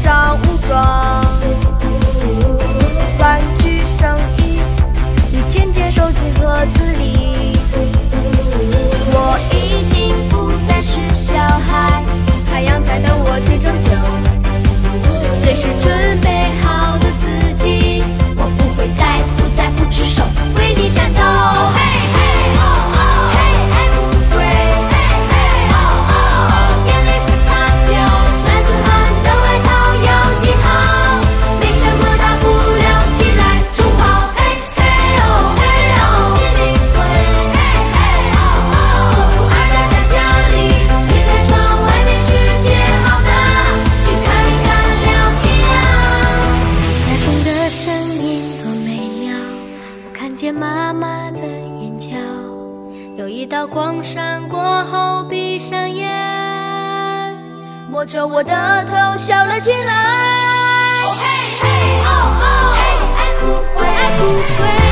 上武装。玩具声音一件件收进盒子里。我已经不再是小孩，太阳在等我去拯救。随时准备好的自己，我不会再哭，再不吱手，为你战斗。嘿嘿哦哦，嘿爱不归，嘿嘿哦哦，眼泪不擦掉，男子汉的外套要系好，没什么大不了，起来冲跑，嘿嘿哦嘿哦，精灵会，嘿嘿哦哦，富二代在家里，离开窗，外面世界好大，去看一看亮一亮。下钟的声音多美妙，我看见妈妈的眼角，有一道光闪过后闭上眼，摸着我的头笑了起来。哦嘿嘿哦哦，嘿爱哭鬼，爱哭鬼。